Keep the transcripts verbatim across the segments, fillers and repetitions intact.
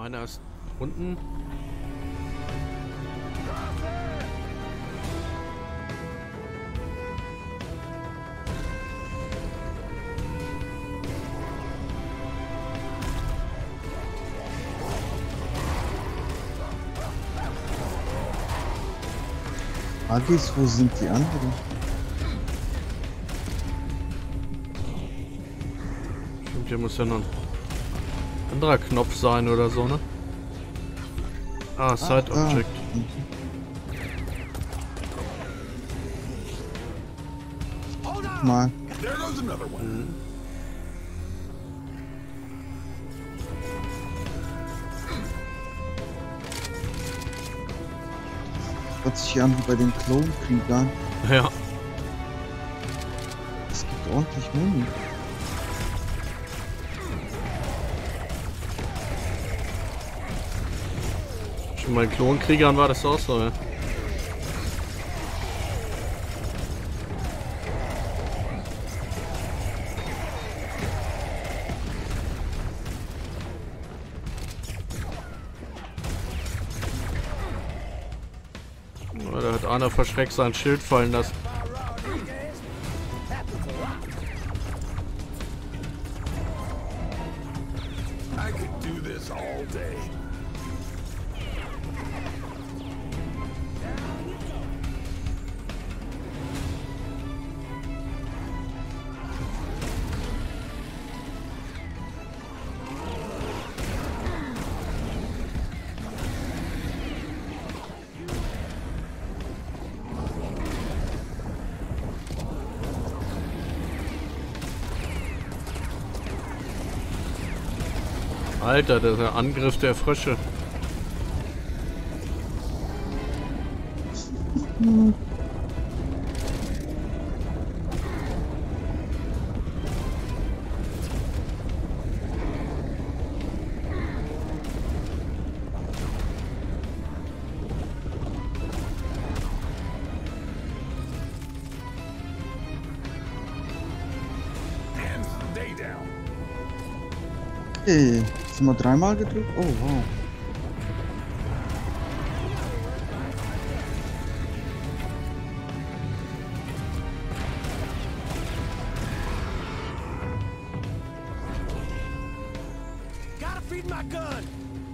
Einer ist unten. Agis, wo sind die anderen? Stimmt, hier muss ja noch ein anderer Knopf sein oder so, ne? Ah, Side Ah, Object. ah. Mhm. Mal. There goes another one. Mhm. Hört sich an wie bei den Klonkriegern. Ja. Es gibt ordentlich Muni. Schon bei Klonkriegern war das auch so, ja. Oh, da hat einer verschreckt sein Schild fallen lassen. I could do this all day. Alter, der Angriff der Frösche. And stay down. Okay, sind wir dreimal gedrückt? Oh wow. Gotta feed my gun.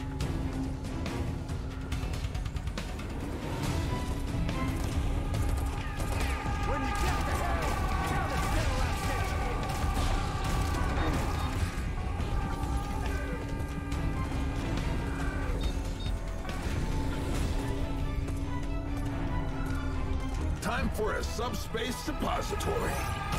When you get the hell, now let's settle our shit. Time for a subspace suppository.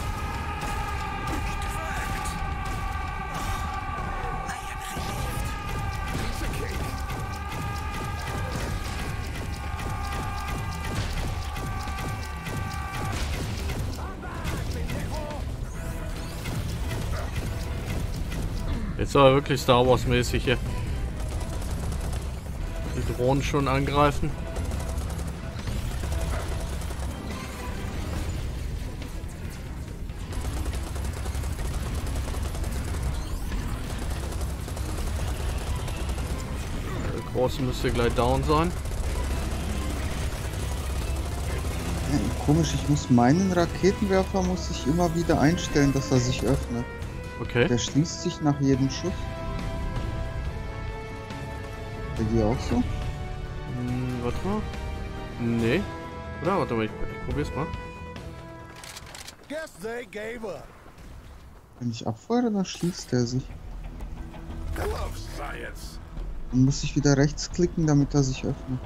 Piece of cake. Jetzt aber wirklich Star Wars mäßig hier. Die Drohnen schon angreifen. Der Große müsste gleich down sein. Ja, komisch, ich muss meinen Raketenwerfer muss ich immer wieder einstellen, dass er sich öffnet. Okay. Der schließt sich nach jedem Schuss. Bei dir auch so? Hm, warte mal. Nee. Oder? Warte mal, ich, ich probier's mal. Guess they gave up. Wenn ich abfeuere, dann schließt er sich. I love science. Dann muss ich wieder rechts klicken, damit er sich öffnet.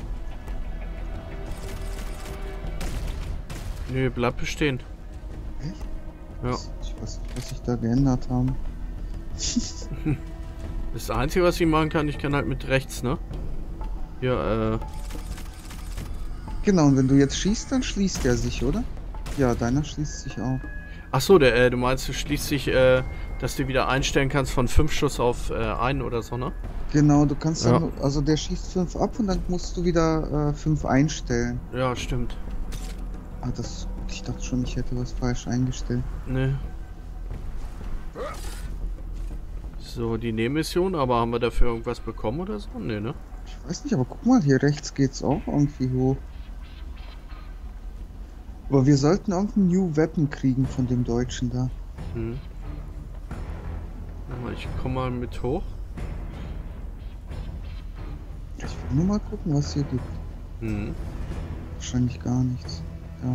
Nee, bleib bestehen. Echt? Ja. Ich weiß nicht, was sich da geändert haben. Das Einzige, was ich machen kann, ich kann halt mit rechts, ne? Ja, äh. Genau, und wenn du jetzt schießt, dann schließt er sich, oder? Ja, deiner schließt sich auch. Ach so, der, äh, du meinst, du schließt sich, äh, dass du wieder einstellen kannst von fünf Schuss auf äh, einen oder so, ne? Genau, du kannst Ja. dann, also der schießt fünf ab und dann musst du wieder äh, fünf einstellen. Ja, stimmt. Ah, das, ich dachte schon, ich hätte was falsch eingestellt. Ne. So, die Nebenmission, aber haben wir dafür irgendwas bekommen oder so? Nee, ne? Ich weiß nicht, aber guck mal, hier rechts geht's auch irgendwie hoch. Aber wir sollten irgendein New Weapon kriegen von dem Deutschen da. Hm. Warte mal, ich komm mal mit hoch. Ich will nur mal gucken, was hier gibt. Hm. Wahrscheinlich gar nichts. Ja.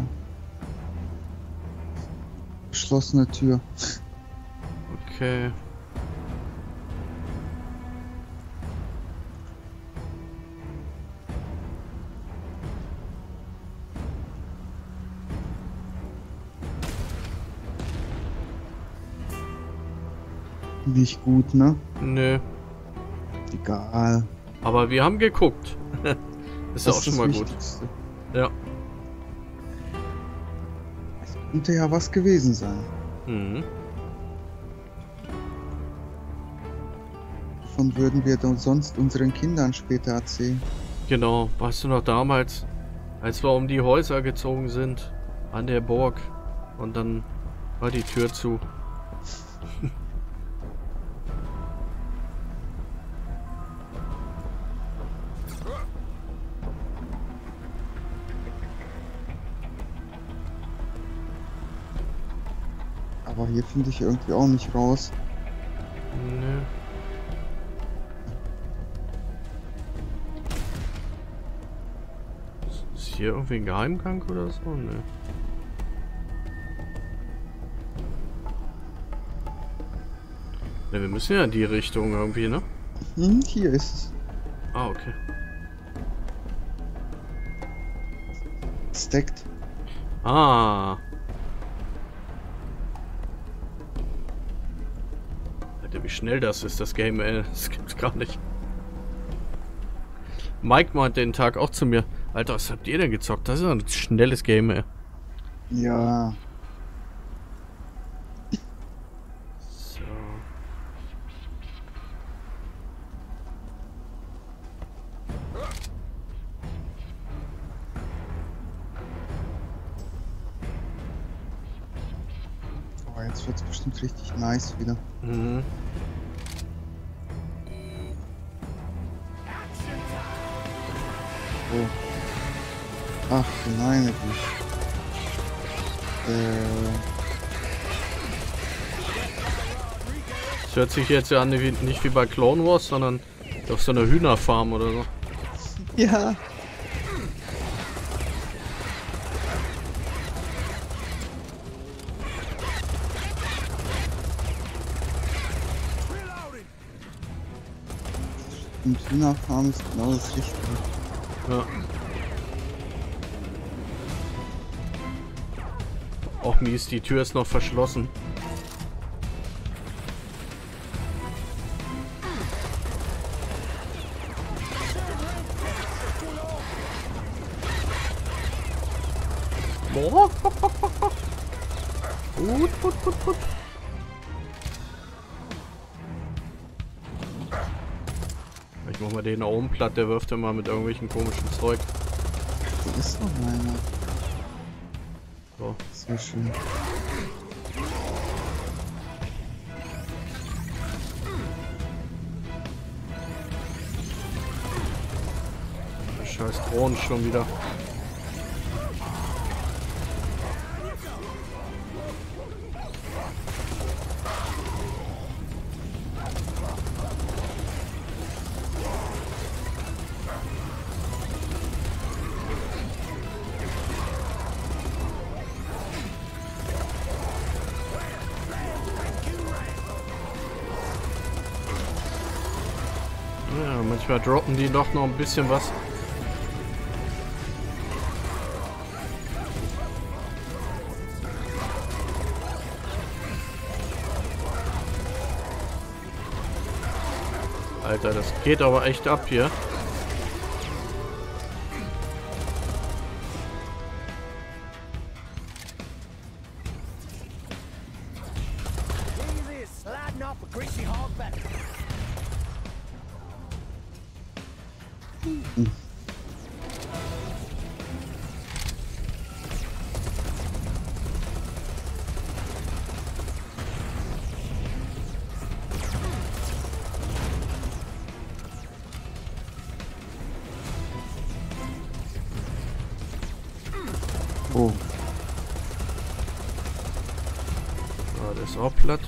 Geschlossene Tür. Okay. Nicht gut, ne? Nö. Egal. Aber wir haben geguckt. Ist ja auch Das schon mal gut. Wichtigste. Ja. Könnte ja was gewesen sein. Mhm. Davon würden wir dann sonst unseren Kindern später erzählen. Genau. Weißt du noch damals, als wir um die Häuser gezogen sind, an der Burg, und dann war die Tür zu. Aber hier finde ich irgendwie auch nicht raus. Nö. Ist hier irgendwie ein Geheimgang oder so? Nö. Ne, wir müssen ja in die Richtung irgendwie, ne? Hm, hier ist es. Ah, okay. Stacked. Ah. Alter, wie schnell das ist, das Game, ey. Das gibt's gar nicht. Mike meint den Tag auch zu mir. Alter, was habt ihr denn gezockt? Das ist ein schnelles Game, ey. Ja. So. Oh, jetzt wird's bestimmt richtig nice wieder. Mhm. Oh. Ach du meine Güte. Äh, Das hört sich jetzt ja an, wie, nicht wie bei Clone Wars, sondern auf so einer Hühnerfarm oder so. ja. Reloading. Und Hühnerfarm ist genau das Richtige. Ja. Och mies, die Tür ist noch verschlossen. Boah. Gut, gut, gut, gut. Ich mach mal den da oben platt, der wirft immer mit irgendwelchen komischen Zeug. Da ist noch einer. So. Sehr schön. Scheiß Drohnen schon wieder. Ja, manchmal droppen die doch noch ein bisschen was. Alter, das geht aber echt ab hier. Easy as sliding off a greasy hog back. Oh, Ah, der ist auch platt.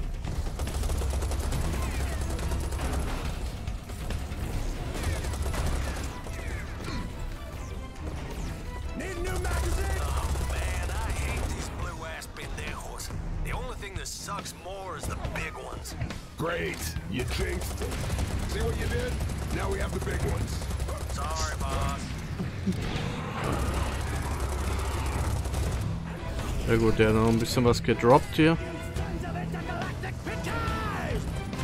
Need a new magazine? Oh man, I hate these blue ass pendejos. The only thing that sucks more is the big ones. Great, you jinxed them. See what you did? Now we have the big ones. Sorry, boss. Ja gut, der hat noch ein bisschen was gedroppt hier. Sons of intergalactic bitches!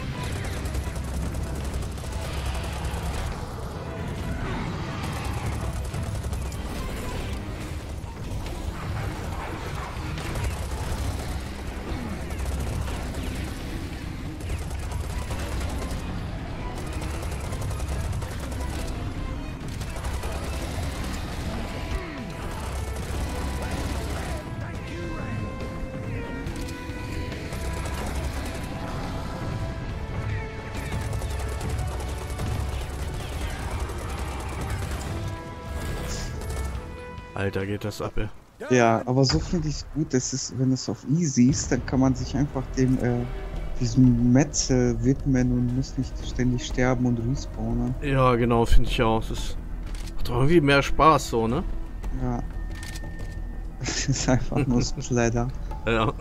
Alter, geht das ab, ey. ja, aber so finde ich es gut. Das ist, wenn es auf Easy ist, dann kann man sich einfach dem, äh, diesem Metzel widmen und muss nicht ständig sterben und respawnen. Ja, genau, finde ich auch. Das macht doch irgendwie mehr Spaß so, ne? Ja. Es ist einfach nur Splatter. Ja.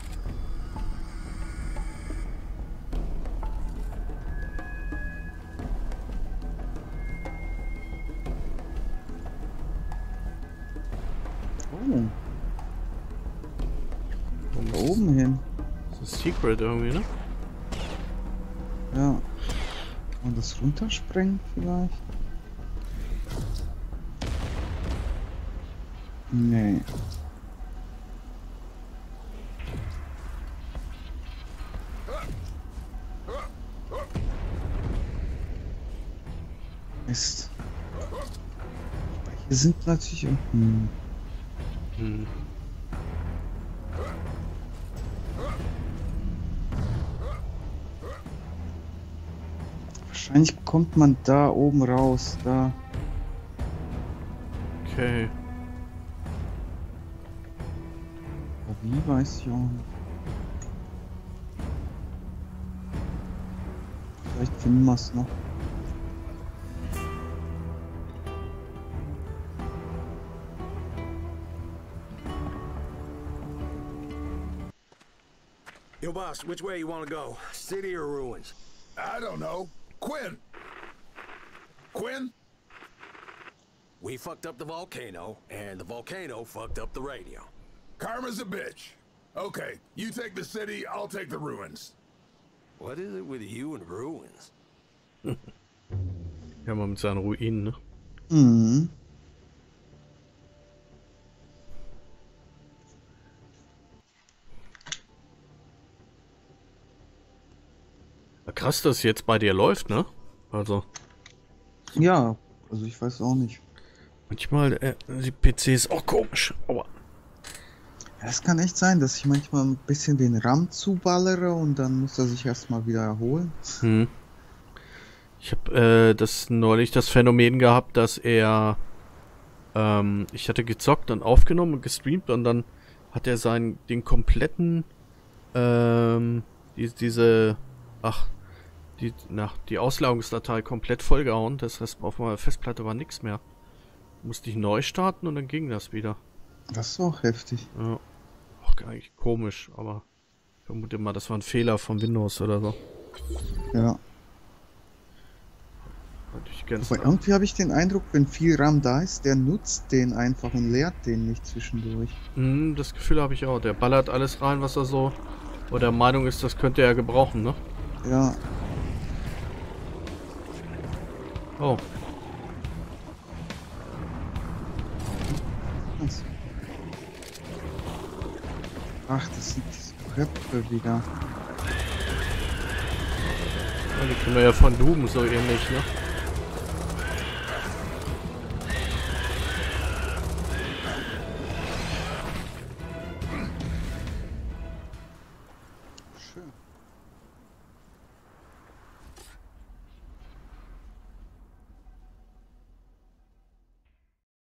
Oh. Da oben hin. Das ist Secret irgendwie, ne? Ja. Kann man das runtersprengen vielleicht? Nee. Mist. Hier sind natürlich auch... Hm. Hm. Wahrscheinlich kommt man da oben raus, da. Okay. Aber wie, weiß ich auch nicht. Vielleicht finden wir es noch. Yo, boss, which way you want to go? City or ruins? I don't know. Quinn! Quinn? We fucked up the volcano, and the volcano fucked up the radio. Karma's a bitch. Okay, you take the city, I'll take the ruins. What is it with you and ruins? Ja, mal mit seinen Ruinen, ne? Mhm. Krass, dass es jetzt bei dir läuft, ne? Also, Ja, also ich weiß auch nicht. manchmal, äh, die P C ist auch komisch. Aua. Ja, es kann echt sein, dass ich manchmal ein bisschen den RAM zuballere und dann muss er sich erstmal wieder erholen. Hm. Ich habe äh, das neulich das Phänomen gehabt, dass er, ähm, ich hatte gezockt und aufgenommen und gestreamt und dann hat er seinen, den kompletten, ähm, die, diese, ach, die, na, die Auslagerungsdatei komplett vollgehauen. Das heißt, auf meiner Festplatte war nichts mehr. Musste ich neu starten und dann ging das wieder. Das ist auch heftig. Ja. Auch eigentlich komisch, aber ich vermute mal, das war ein Fehler von Windows oder so. Ja. Natürlich ganz Aber irgendwie habe ich den Eindruck, wenn viel RAM da ist, der nutzt den einfach und leert den nicht zwischendurch. Hm, das Gefühl habe ich auch. Der ballert alles rein, was er so oder der Meinung ist, das könnte er gebrauchen, ne? Ja. Oh, Was? Ach, das sind diese Köpfe wieder. ja, die kennen wir ja von Doom so ähnlich, ne?